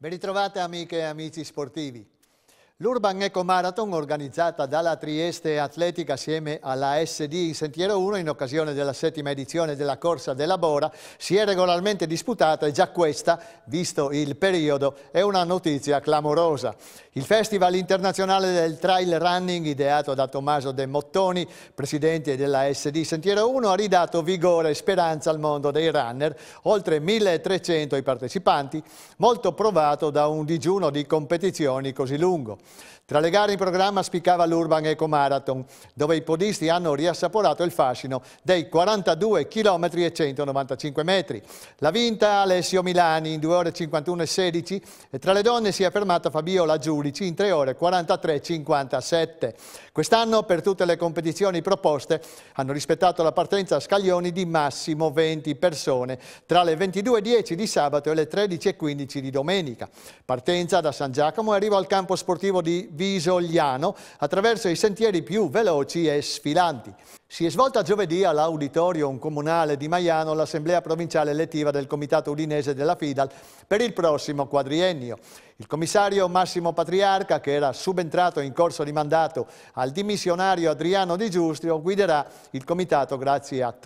Ben ritrovate amiche e amici sportivi. L'Urban Eco Marathon, organizzata dalla Trieste Atletica assieme alla SD in Sentiero 1 in occasione della 7ª edizione della Corsa della Bora, si è regolarmente disputata e già questa, visto il periodo, è una notizia clamorosa. Il Festival Internazionale del Trail Running, ideato da Tommaso De Mottoni, presidente della SD Sentiero 1, ha ridato vigore e speranza al mondo dei runner, oltre 1300 i partecipanti, molto provato da un digiuno di competizioni così lungo. Tra le gare in programma spiccava l'Urban Eco Marathon, dove i podisti hanno riassaporato il fascino dei 42 km e 195 metri. L'ha vinta Alessio Milani in 2 ore 51,16 e tra le donne si è fermata Fabiola Giudici in 3 ore 43,57. Quest'anno per tutte le competizioni proposte hanno rispettato la partenza a scaglioni di massimo 20 persone tra le 22:10 di sabato e le 13:15 di domenica. Partenza da San Giacomo e arrivo al campo sportivo di Visogliano attraverso i sentieri più veloci e sfilanti. Si è svolta giovedì all'Auditorium Comunale di Maiano l'assemblea provinciale elettiva del Comitato Udinese della FIDAL per il prossimo quadriennio. Il commissario Massimo Patriarca, che era subentrato in corso di mandato al dimissionario Adriano Di Giustrio, guiderà il comitato grazie a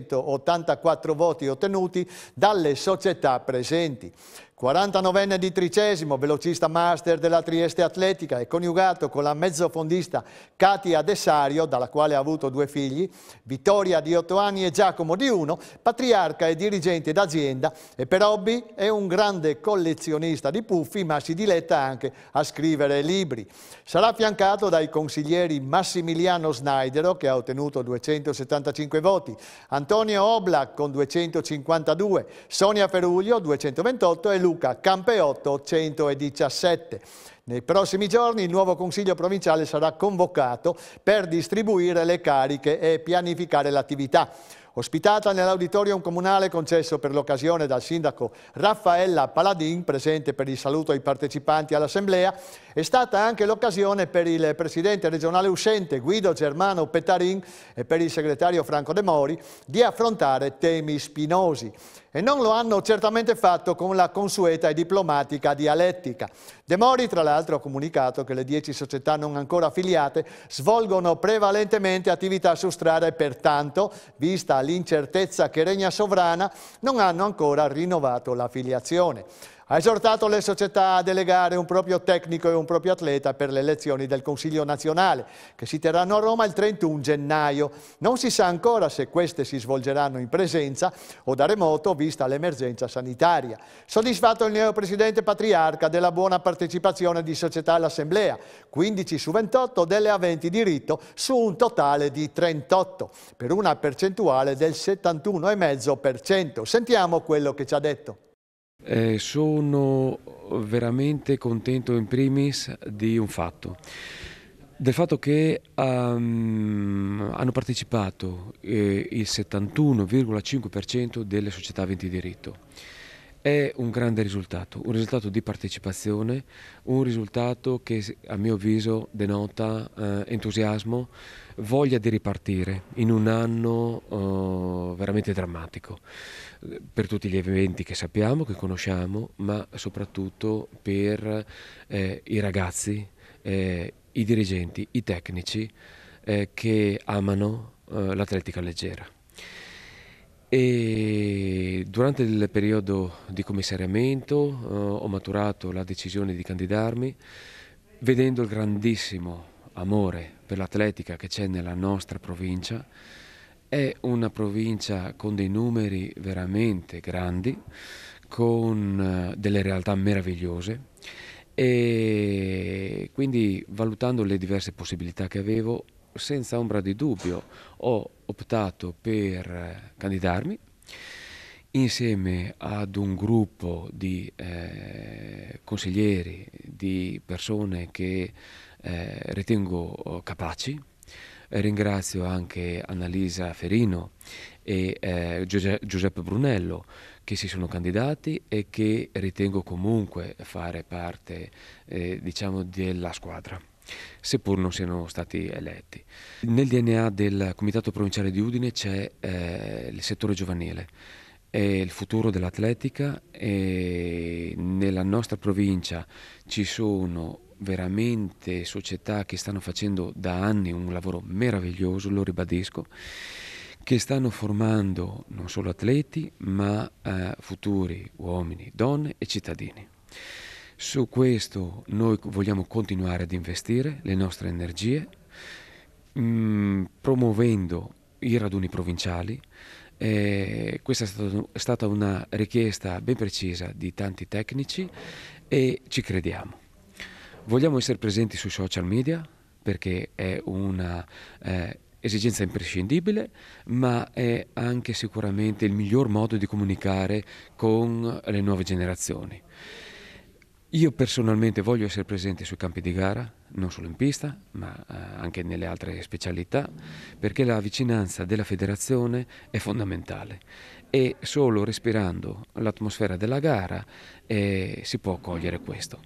384 voti ottenuti dalle società presenti. 49enne di Tricesimo, velocista master della Trieste Atletica e coniugato con la mezzofondista Katia Dessario, dalla quale ha avuto 2 figli, Vittoria di 8 anni e Giacomo di 1, Patriarca è dirigente d'azienda e per hobby è un grande collezionista di puffi, ma si diletta anche a scrivere libri. Sarà affiancato dai consiglieri Massimiliano Snaidero, che ha ottenuto 275 voti, Antonio Oblak con 252, Sonia Feruglio 228 e Luca Campeotto 117. Nei prossimi giorni il nuovo Consiglio provinciale sarà convocato per distribuire le cariche e pianificare l'attività. Ospitata nell'auditorium comunale concesso per l'occasione dal sindaco Raffaella Paladin, presente per il saluto ai partecipanti all'assemblea, è stata anche l'occasione per il presidente regionale uscente Guido Germano Pettarin e per il segretario Franco De Mori di affrontare temi spinosi. E non lo hanno certamente fatto con la consueta e diplomatica dialettica. De Mori, tra l'altro, ha comunicato che le 10 società non ancora affiliate svolgono prevalentemente attività su strada e pertanto, vista l'incertezza che regna sovrana, non hanno ancora rinnovato l'affiliazione. Ha esortato le società a delegare un proprio tecnico e un proprio atleta per le elezioni del Consiglio nazionale, che si terranno a Roma il 31 gennaio. Non si sa ancora se queste si svolgeranno in presenza o da remoto, vista l'emergenza sanitaria. Soddisfatto il neopresidente Patriarca della buona partecipazione di società all'Assemblea, 15 su 28 delle aventi diritto su un totale di 38, per una percentuale del 71,5%. Sentiamo quello che ci ha detto. Sono veramente contento in primis di un fatto, del fatto che hanno partecipato il 71,5% delle società aventi diritto. È un grande risultato, un risultato di partecipazione, un risultato che a mio avviso denota entusiasmo, voglia di ripartire in un anno veramente drammatico per tutti gli eventi che sappiamo, che conosciamo, ma soprattutto per i ragazzi, i dirigenti, i tecnici che amano l'atletica leggera. E durante il periodo di commissariamento ho maturato la decisione di candidarmi, vedendo il grandissimo amore per l'atletica che c'è nella nostra provincia. È una provincia con dei numeri veramente grandi, con delle realtà meravigliose e quindi, valutando le diverse possibilità che avevo, senza ombra di dubbio ho optato per candidarmi insieme ad un gruppo di consiglieri, di persone che ritengo capaci. Ringrazio anche Annalisa Ferino e Giuseppe Brunello che si sono candidati e che ritengo comunque fare parte diciamo della squadra, seppur non siano stati eletti. Nel DNA del Comitato Provinciale di Udine c'è il settore giovanile è il futuro dell'atletica e nella nostra provincia ci sono veramente società che stanno facendo da anni un lavoro meraviglioso, lo ribadisco, che stanno formando non solo atleti ma futuri uomini, donne e cittadini. Su questo noi vogliamo continuare ad investire le nostre energie, promuovendo i raduni provinciali. Questa è stata una richiesta ben precisa di tanti tecnici e ci crediamo. Vogliamo essere presenti sui social media perché è una esigenza imprescindibile, ma è anche sicuramente il miglior modo di comunicare con le nuove generazioni. Io personalmente voglio essere presente sui campi di gara, non solo in pista, ma anche nelle altre specialità, perché la vicinanza della federazione è fondamentale e solo respirando l'atmosfera della gara si può cogliere questo.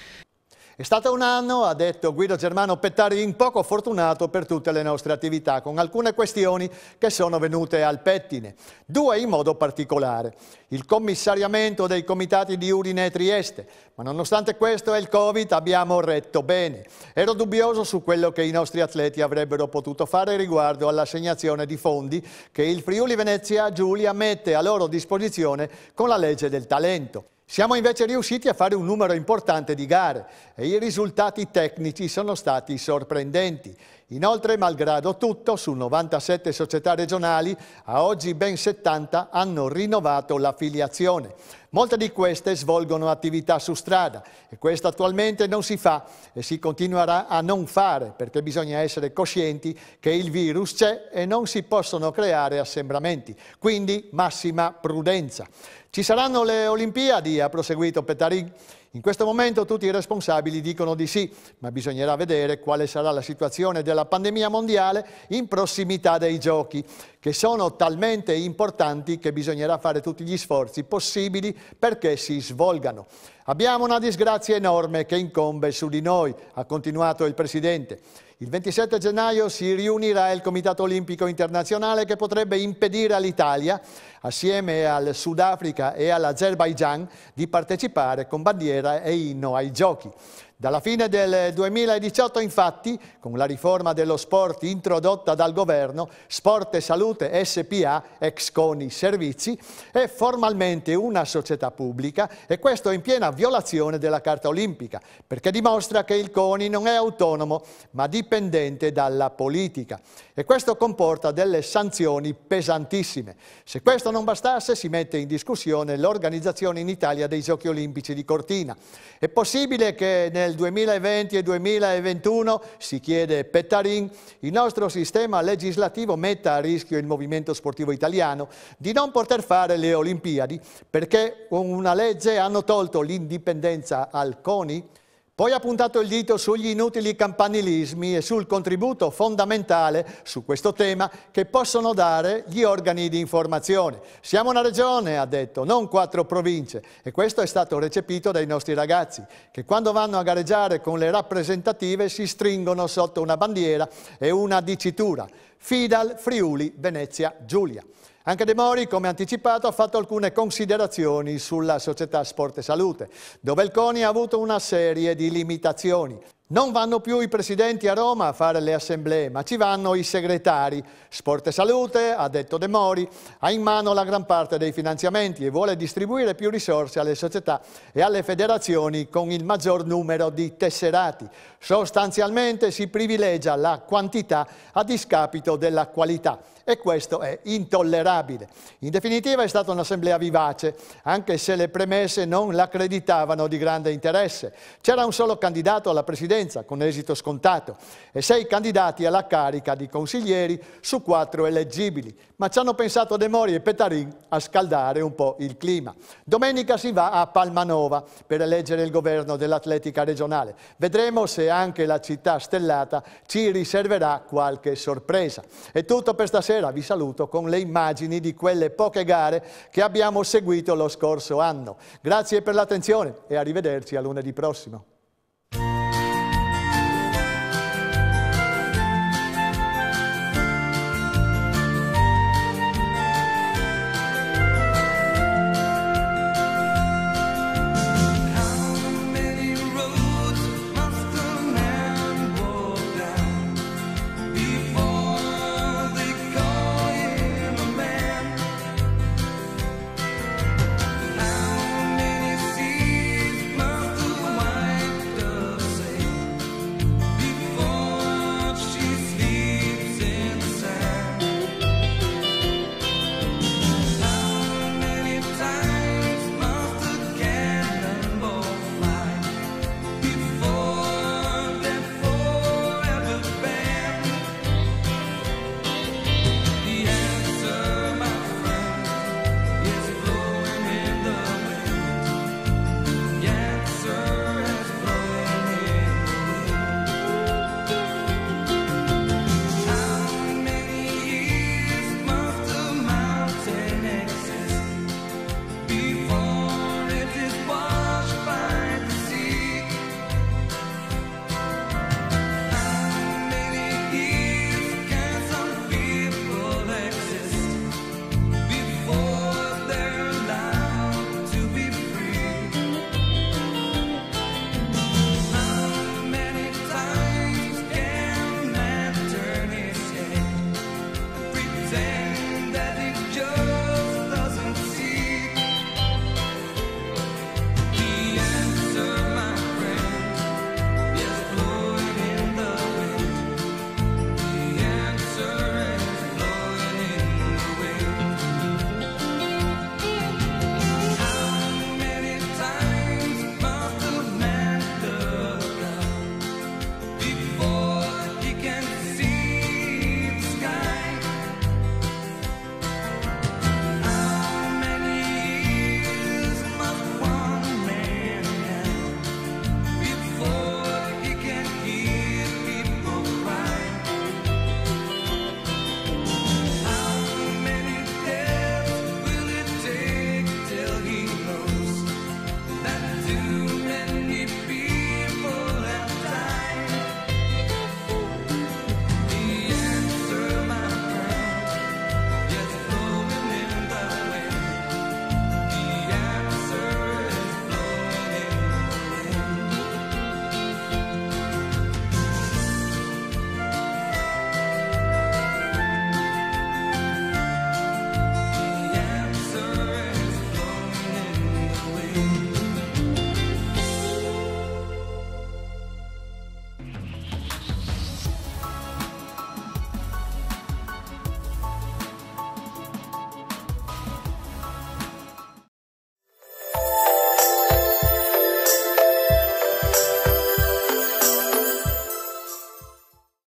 È stato un anno, ha detto Guido Germano Pettarin, poco fortunato per tutte le nostre attività, con alcune questioni che sono venute al pettine. Due in modo particolare. Il commissariamento dei comitati di Udine e Trieste, ma nonostante questo e il Covid abbiamo retto bene. Ero dubbioso su quello che i nostri atleti avrebbero potuto fare riguardo all'assegnazione di fondi che il Friuli Venezia Giulia mette a loro disposizione con la legge del talento. Siamo invece riusciti a fare un numero importante di gare e i risultati tecnici sono stati sorprendenti. Inoltre, malgrado tutto, su 97 società regionali, a oggi ben 70 hanno rinnovato l'affiliazione. Molte di queste svolgono attività su strada e questo attualmente non si fa e si continuerà a non fare perché bisogna essere coscienti che il virus c'è e non si possono creare assembramenti, quindi massima prudenza. Ci saranno le Olimpiadi, ha proseguito Pettarin. In questo momento tutti i responsabili dicono di sì, ma bisognerà vedere quale sarà la situazione della pandemia mondiale in prossimità dei giochi, che sono talmente importanti che bisognerà fare tutti gli sforzi possibili perché si svolgano. Abbiamo una disgrazia enorme che incombe su di noi, ha continuato il Presidente. Il 27 gennaio si riunirà il Comitato Olimpico Internazionale che potrebbe impedire all'Italia, assieme al Sudafrica e all'Azerbaigian, di partecipare con bandiera e inno ai Giochi. Dalla fine del 2018, infatti, con la riforma dello sport introdotta dal governo, Sport e Salute SPA, ex CONI Servizi, è formalmente una società pubblica e questo in piena violazione della Carta Olimpica, perché dimostra che il CONI non è autonomo, ma dipendente dalla politica. E questo comporta delle sanzioni pesantissime. Se questo non bastasse, si mette in discussione l'organizzazione in Italia dei Giochi Olimpici di Cortina. È possibile che nel 2020 e 2021, si chiede Pettarin, il nostro sistema legislativo metta a rischio il movimento sportivo italiano di non poter fare le Olimpiadi perché con una legge hanno tolto l'indipendenza al CONI? Poi ha puntato il dito sugli inutili campanilismi e sul contributo fondamentale su questo tema che possono dare gli organi di informazione. Siamo una regione, ha detto, non 4 province e questo è stato recepito dai nostri ragazzi che quando vanno a gareggiare con le rappresentative si stringono sotto una bandiera e una dicitura FIDAL Friuli Venezia Giulia. Anche De Mori, come anticipato, ha fatto alcune considerazioni sulla società Sport e Salute, dove il CONI ha avuto una serie di limitazioni. Non vanno più i presidenti a Roma a fare le assemblee, ma ci vanno i segretari. Sport e Salute, ha detto De Mori, ha in mano la gran parte dei finanziamenti e vuole distribuire più risorse alle società e alle federazioni con il maggior numero di tesserati. Sostanzialmente si privilegia la quantità a discapito della qualità. E questo è intollerabile. In definitiva è stata un'assemblea vivace, anche se le premesse non l'accreditavano di grande interesse. C'era un solo candidato alla presidenza, con esito scontato, e 6 candidati alla carica di consiglieri su 4 eleggibili. Ma ci hanno pensato De Mori e Pettarin a scaldare un po' il clima. Domenica si va a Palmanova per eleggere il governo dell'atletica regionale. Vedremo se anche la città stellata ci riserverà qualche sorpresa. È tutto per stasera, vi saluto con le immagini di quelle poche gare che abbiamo seguito lo scorso anno. Grazie per l'attenzione e arrivederci a lunedì prossimo.